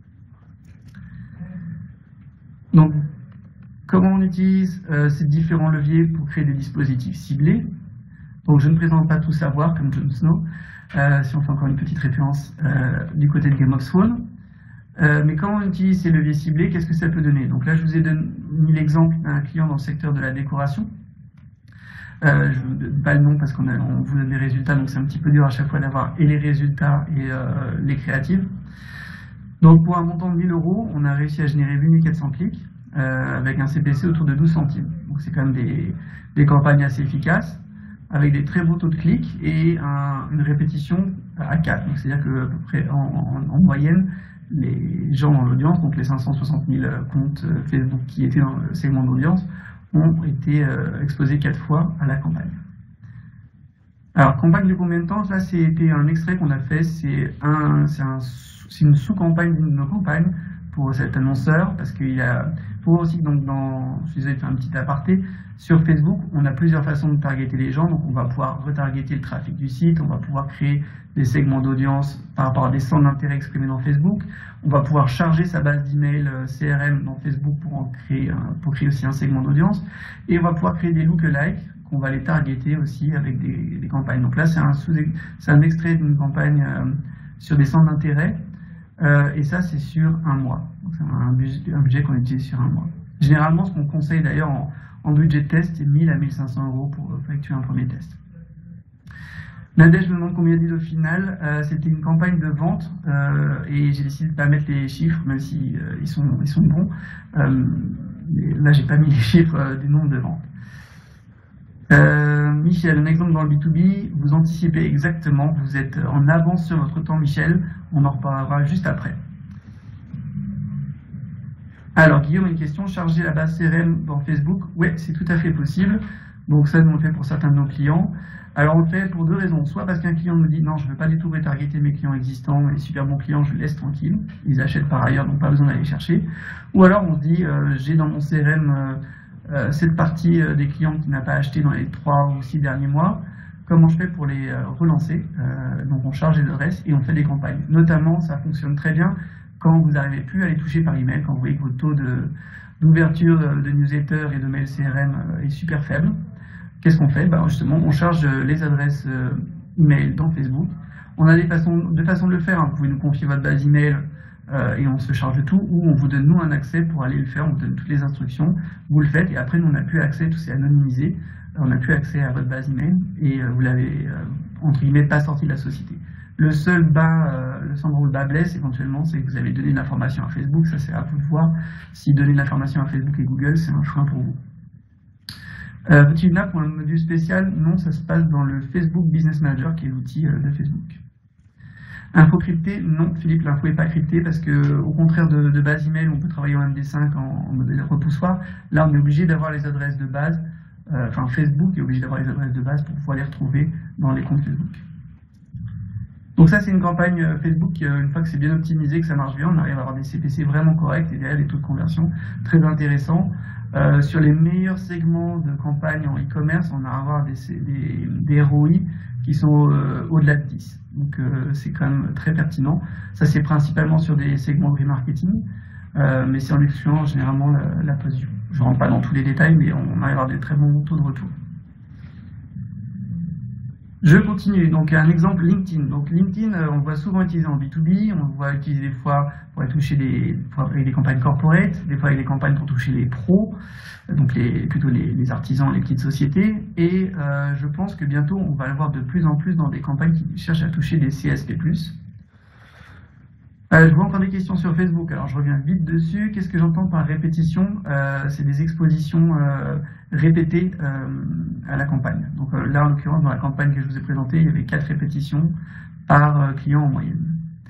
Donc, comment on utilise ces différents leviers pour créer des dispositifs ciblés? Donc, je ne présente pas tout savoir, comme Jon Snow, si on fait encore une petite référence du côté de Game of Thrones. Mais quand on utilise ces leviers ciblés, qu'est-ce que ça peut donner? Donc là, je vous ai mis l'exemple d'un client dans le secteur de la décoration. Je ne vous donne pas le nom parce qu'on vous donne des résultats, donc c'est un petit peu dur à chaque fois d'avoir et les résultats et les créatives. Donc pour un montant de 1 000 €, on a réussi à générer 8 400 clics avec un CPC autour de 12 centimes. Donc c'est quand même des campagnes assez efficaces. avec des très beaux taux de clics et une répétition à 4. Donc c'est-à-dire qu'à peu près en moyenne, les gens dans l'audience, donc les 560 000 comptes Facebook qui étaient dans le segment d'audience, ont été exposés 4 fois à la campagne. Alors, campagne de combien de temps? Là, c'était un extrait qu'on a fait, c'est une sous-campagne d'une de nos campagnes pour cet annonceur, parce qu'il faut aussi, donc, je vous ai fait un petit aparté, sur Facebook, on a plusieurs façons de targeter les gens, donc on va pouvoir retargeter le trafic du site, on va pouvoir créer des segments d'audience par rapport à des centres d'intérêt exprimés dans Facebook, on va pouvoir charger sa base d'email CRM dans Facebook pour créer aussi un segment d'audience, et on va pouvoir créer des lookalikes qu'on va les targeter aussi avec des campagnes. Donc là, c'est un extrait d'une campagne sur des centres d'intérêt, et ça, c'est sur un mois. C'est un budget qu'on utilise sur un mois. Généralement, ce qu'on conseille d'ailleurs en budget de test, c'est 1000 à 1500 € pour effectuer un premier test. Nadège me demande combien il dit au final. C'était une campagne de vente et j'ai décidé de ne pas mettre les chiffres, même si ils sont bons. Là, j'ai pas mis les chiffres du nombre de ventes. Michel, un exemple dans le B2B, vous anticipez exactement, vous êtes en avance sur votre temps, Michel, on en reparlera juste après. Alors, Guillaume, une question, charger la base CRM dans Facebook, oui, c'est tout à fait possible, donc ça, nous on le fait pour certains de nos clients. Alors, on le fait pour deux raisons, soit parce qu'un client nous dit, non, je ne veux pas du tout retargeter mes clients existants, mes super bons clients, je les laisse tranquilles, ils achètent par ailleurs, donc pas besoin d'aller chercher, ou alors on se dit, j'ai dans mon CRM cette partie des clients qui n'a pas acheté dans les 3 ou 6 derniers mois, comment je fais pour les relancer? Donc on charge les adresses et on fait des campagnes. Notamment, ça fonctionne très bien quand vous n'arrivez plus à les toucher par email, quand vous voyez que votre taux d'ouverture de newsletter et de mail CRM est super faible. Qu'est-ce qu'on fait? Justement, on charge les adresses email dans Facebook. On a deux façons de le faire. Vous pouvez nous confier votre base email et on se charge de tout, ou on vous donne nous un accès pour aller le faire, on vous donne toutes les instructions, vous le faites et après nous on n'a plus accès, tout c'est anonymisé, on n'a plus accès à votre base email et vous l'avez entre guillemets pas sorti de la société. Le seul endroit où le bas blesse éventuellement, c'est que vous avez donné de l'information à Facebook, ça c'est à vous de voir si donner de l'information à Facebook et Google c'est un frein pour vous. Petit là pour un module spécial, non, ça se passe dans le Facebook Business Manager qui est l'outil de Facebook. Info cryptée, non, Philippe, l'info n'est pas cryptée parce que, au contraire de base email, on peut travailler en MD5 en modèle repoussoir. Là, on est obligé d'avoir les adresses de base, enfin Facebook est obligé d'avoir les adresses de base pour pouvoir les retrouver dans les comptes Facebook. Donc ça, c'est une campagne Facebook, une fois que c'est bien optimisé, que ça marche bien, on arrive à avoir des CPC vraiment corrects et derrière des taux de conversion très intéressants. Sur les meilleurs segments de campagne en e-commerce, on a à avoir des ROI qui sont au-delà de 10. Donc c'est quand même très pertinent. Ça c'est principalement sur des segments de remarketing, mais c'est en excluant généralement la post-view. Je ne rentre pas dans tous les détails, mais on arrive à avoir des très bons taux de retour. Je continue, donc un exemple LinkedIn. Donc LinkedIn, on le voit souvent utilisé en B2B, on le voit utilisé des fois pour aller toucher avec des campagnes corporate, des fois avec des campagnes pour toucher les pros, donc plutôt les artisans, les petites sociétés, et je pense que bientôt on va le voir de plus en plus dans des campagnes qui cherchent à toucher des CSP+. Je vois encore des questions sur Facebook, alors je reviens vite dessus. Qu'est-ce que j'entends par répétition? C'est des expositions répétées à la campagne. Donc là, en l'occurrence, dans la campagne que je vous ai présentée, il y avait 4 répétitions par client en moyenne.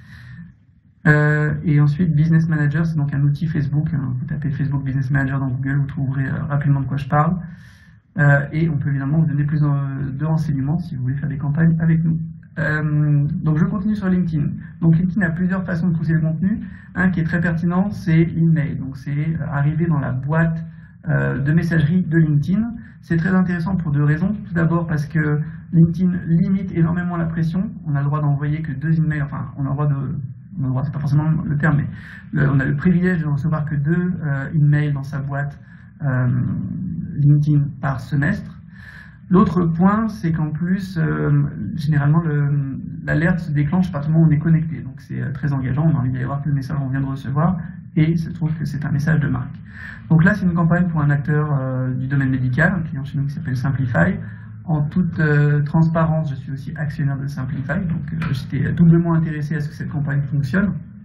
Et ensuite, Business Manager, c'est donc un outil Facebook. Vous tapez Facebook Business Manager dans Google, vous trouverez rapidement de quoi je parle. Et on peut évidemment vous donner plus de renseignements si vous voulez faire des campagnes avec nous. Donc je continue sur LinkedIn. Donc LinkedIn a plusieurs façons de pousser le contenu. Un qui est très pertinent, c'est l'email. Donc c'est arriver dans la boîte de messagerie de LinkedIn. C'est très intéressant pour 2 raisons. Tout d'abord parce que LinkedIn limite énormément la pression. On a le droit d'envoyer que 2 emails. Enfin, on a le droit c'est pas forcément le terme, mais on a le privilège de recevoir que 2 emails dans sa boîte LinkedIn par semestre. L'autre point, c'est qu'en plus, généralement, l'alerte se déclenche à partir du moment où on est connecté. Donc c'est très engageant, on a envie d'aller voir que le message qu'on vient de recevoir, et il se trouve que c'est un message de marque. Donc là, c'est une campagne pour un acteur du domaine médical, un client chez nous qui s'appelle Simplify. En toute transparence, je suis aussi actionnaire de Simplify, donc j'étais doublement intéressé à ce que cette campagne fonctionne.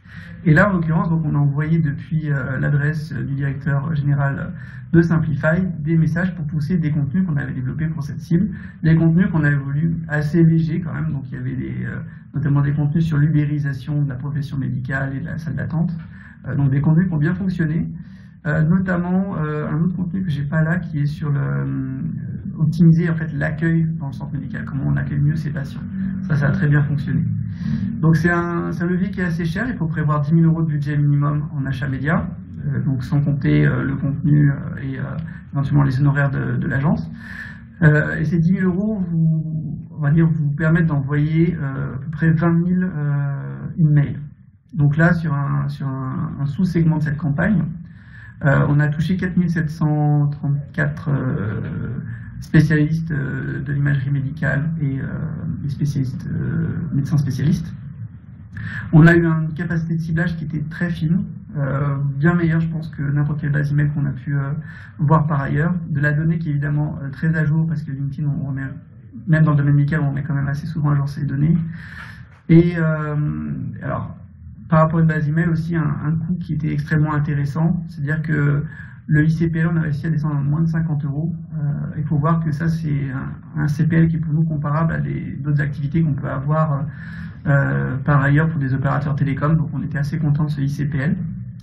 Et là, en l'occurrence, donc on a envoyé depuis l'adresse du directeur général de Simplify des messages pour pousser des contenus qu'on avait développés pour cette cible, des contenus qu'on avait voulu assez légers quand même, donc il y avait notamment des contenus sur l'ubérisation de la profession médicale et de la salle d'attente, donc des contenus qui ont bien fonctionné, notamment un autre contenu que j'ai pas là qui est sur optimiser en fait l'accueil dans le centre médical, comment on accueille mieux ses patients. Ça a très bien fonctionné. Donc c'est un levier qui est assez cher, il faut prévoir 10 000 € de budget minimum en achat média, donc sans compter le contenu et éventuellement les honoraires de l'agence. Et ces 10 000 € vous permettent d'envoyer à peu près 20 000 emails. Donc là, sur un sous-segment de cette campagne, on a touché 4 734 spécialistes de l'imagerie médicale et spécialistes, médecins spécialistes. On a eu une capacité de ciblage qui était très fine, bien meilleure je pense que n'importe quelle base email qu'on a pu voir par ailleurs. De la donnée qui est évidemment très à jour parce que LinkedIn, on remet, même dans le domaine médical, on met quand même assez souvent à jour ces données. Et alors, par rapport à une base email aussi, un coût qui était extrêmement intéressant, c'est-à-dire que le ICPL, on a réussi à descendre à moins de 50 €. Il faut voir que ça, c'est un CPL qui est pour nous comparable à d'autres activités qu'on peut avoir par ailleurs pour des opérateurs télécoms. Donc on était assez content de ce ICPL.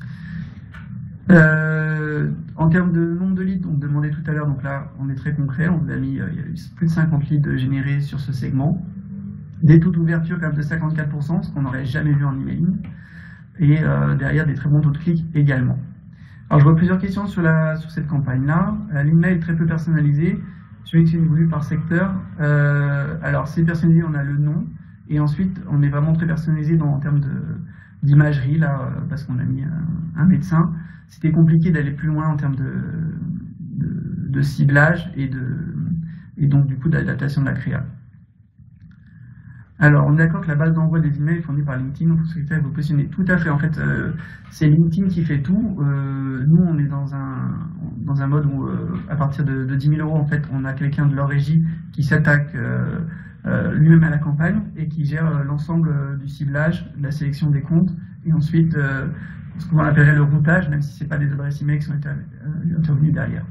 En termes de nombre de leads, on demandait tout à l'heure, donc là on est très concret, on vous a mis, il y a eu plus de 50 leads générés sur ce segment. Des taux d'ouverture quand même de 54%, ce qu'on n'aurait jamais vu en emailing. Et derrière des très bons taux de clics également. Alors je vois plusieurs questions sur cette campagne-là. L'email très peu personnalisé, sur LinkedIn voulu par secteur. Alors c'est personnalisé, on a le nom, et ensuite on est vraiment très personnalisé en termes d'imagerie, là, parce qu'on a mis un médecin. C'était compliqué d'aller plus loin en termes de ciblage et donc du coup d'adaptation de la créa. Alors, on est d'accord que la base d'envoi des emails est fournie par LinkedIn, vous souhaitez vous positionner. Tout à fait, en fait, c'est LinkedIn qui fait tout. Nous, on est dans un mode où, à partir de 10 000 €, en fait, on a quelqu'un de leur régie qui s'attaque lui-même à la campagne et qui gère l'ensemble du ciblage, de la sélection des comptes, et ensuite, ce qu'on appellerait le routage, même si ce n'est pas des adresses email qui sont intervenues derrière.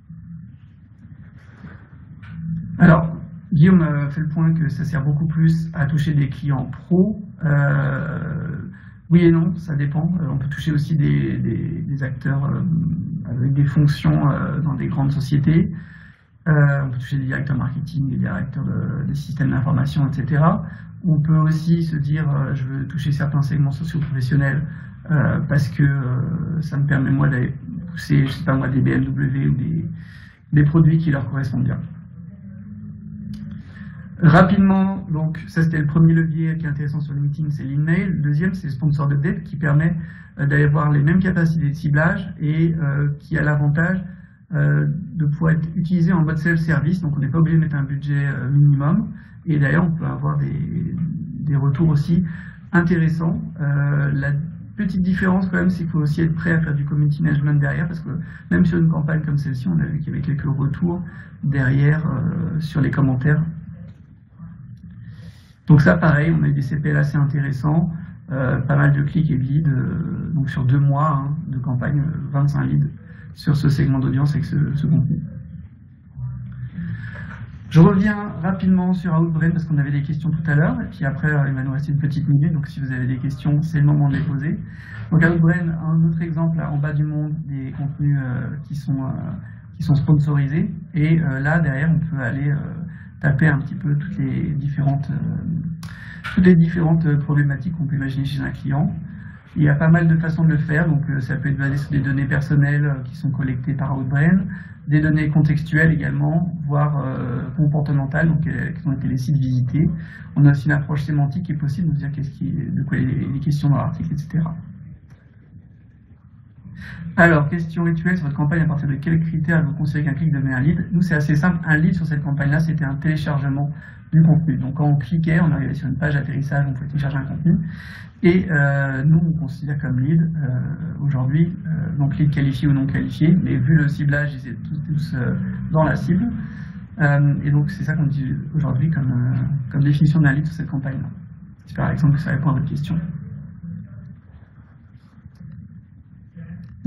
Alors, Guillaume fait le point que ça sert beaucoup plus à toucher des clients pros. Oui et non, ça dépend. On peut toucher aussi des acteurs avec des fonctions dans des grandes sociétés. On peut toucher des directeurs marketing, des directeurs des systèmes d'information, etc. On peut aussi se dire je veux toucher certains segments socio-professionnels parce que ça me permet moi d'aller pousser, je sais pas moi, des BMW ou des produits qui leur correspondent bien. Rapidement, donc ça c'était le premier levier qui est intéressant sur LinkedIn, c'est l'email. Le deuxième, c'est le sponsor update qui permet d'aller voir les mêmes capacités de ciblage et qui a l'avantage de pouvoir être utilisé en mode self-service, donc on n'est pas obligé de mettre un budget minimum. Et d'ailleurs, on peut avoir des retours aussi intéressants. La petite différence quand même, c'est qu'il faut aussi être prêt à faire du community management derrière, parce que même sur une campagne comme celle-ci, on a vu qu'il y avait quelques retours derrière sur les commentaires. Donc ça, pareil, on a eu des CPL assez intéressants, pas mal de clics et de leads, donc sur 2 mois de campagne, 25 leads sur ce segment d'audience avec ce contenu. Je reviens rapidement sur Outbrain parce qu'on avait des questions tout à l'heure, et puis après il va nous rester une petite minute, donc si vous avez des questions, c'est le moment de les poser. Donc Outbrain, un autre exemple là, en bas du monde, des contenus qui sont sponsorisés, et là derrière on peut aller taper un petit peu toutes les différentes problématiques qu'on peut imaginer chez un client. Il y a pas mal de façons de le faire, donc ça peut être basé sur des données personnelles qui sont collectées par Outbrain, des données contextuelles également, voire comportementales, donc qui ont été les sites visités. On a aussi une approche sémantique qui est possible, de dire de quoi les questions dans l'article, etc. Alors, question rituelle sur votre campagne, à partir de quels critères vous considérez qu'un clic devient un lead? Nous, c'est assez simple. Un lead sur cette campagne-là, c'était un téléchargement du contenu. Donc, quand on cliquait, on arrivait sur une page d'atterrissage, on pouvait télécharger un contenu. Et nous, on considère comme lead aujourd'hui, donc lead qualifié ou non qualifié, mais vu le ciblage, ils étaient tous dans la cible. Et donc, c'est ça qu'on dit aujourd'hui comme définition d'un lead sur cette campagne-là. J'espère, par exemple, que ça répond à votre question.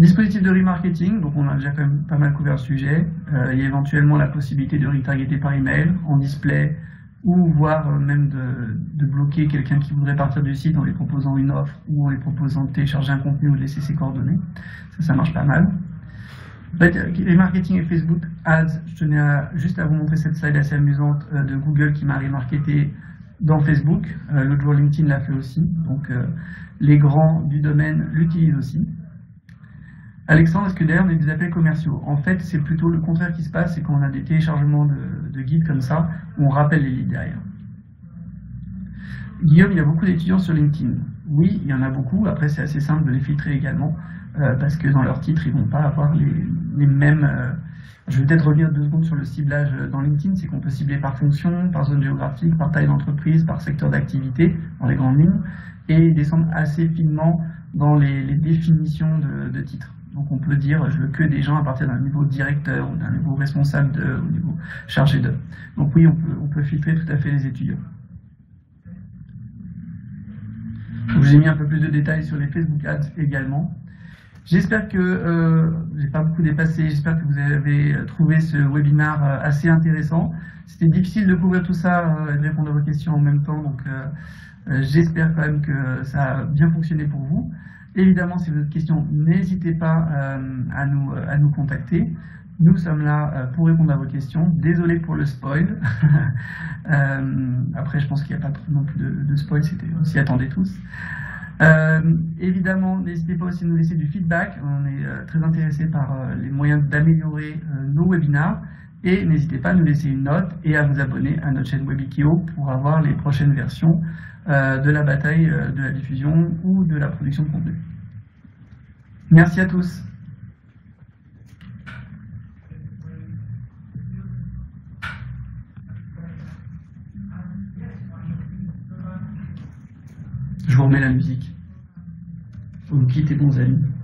Dispositif de remarketing, donc on a déjà quand même pas mal couvert le sujet. Il y a éventuellement la possibilité de retargeter par email, en display, ou voire même de bloquer quelqu'un qui voudrait partir du site en lui proposant une offre ou en lui proposant de télécharger un contenu ou de laisser ses coordonnées. Ça marche pas mal. Remarketing et Facebook Ads, je tenais juste à vous montrer cette slide assez amusante de Google qui m'a remarketé dans Facebook. L'autre jour, LinkedIn l'a fait aussi. Donc, les grands du domaine l'utilisent aussi. Alexandre, est-ce que derrière on a des appels commerciaux? En fait, c'est plutôt le contraire qui se passe, c'est quand on a des téléchargements de guides comme ça, où on rappelle les leads derrière. Guillaume, il y a beaucoup d'étudiants sur LinkedIn. Oui, il y en a beaucoup. Après, c'est assez simple de les filtrer également, parce que dans leur titre, ils ne vont pas avoir les mêmes... Je vais peut-être revenir 2 secondes sur le ciblage dans LinkedIn, c'est qu'on peut cibler par fonction, par zone géographique, par taille d'entreprise, par secteur d'activité, dans les grandes lignes, et descendre assez finement dans les définitions de titres. Donc on peut dire je veux que des gens à partir d'un niveau directeur ou d'un niveau responsable ou niveau chargé de. Donc oui, on peut filtrer tout à fait les étudiants. J'ai mis un peu plus de détails sur les Facebook Ads également. J'espère que j'ai pas beaucoup dépassé, j'espère que vous avez trouvé ce webinaire assez intéressant. C'était difficile de couvrir tout ça et de répondre à vos questions en même temps, donc j'espère quand même que ça a bien fonctionné pour vous. Évidemment, si vous avez des questions, n'hésitez pas à nous contacter. Nous sommes là pour répondre à vos questions. Désolé pour le spoil. Après, je pense qu'il n'y a pas trop non plus de spoil, on s'y attendait tous. Évidemment, n'hésitez pas aussi à nous laisser du feedback. On est très intéressés par les moyens d'améliorer nos webinars. Et n'hésitez pas à nous laisser une note et à vous abonner à notre chaîne Webikio pour avoir les prochaines versions de la bataille de la diffusion ou de la production de contenu. Merci à tous. Je vous remets la musique. Faut nous quitter, bons amis.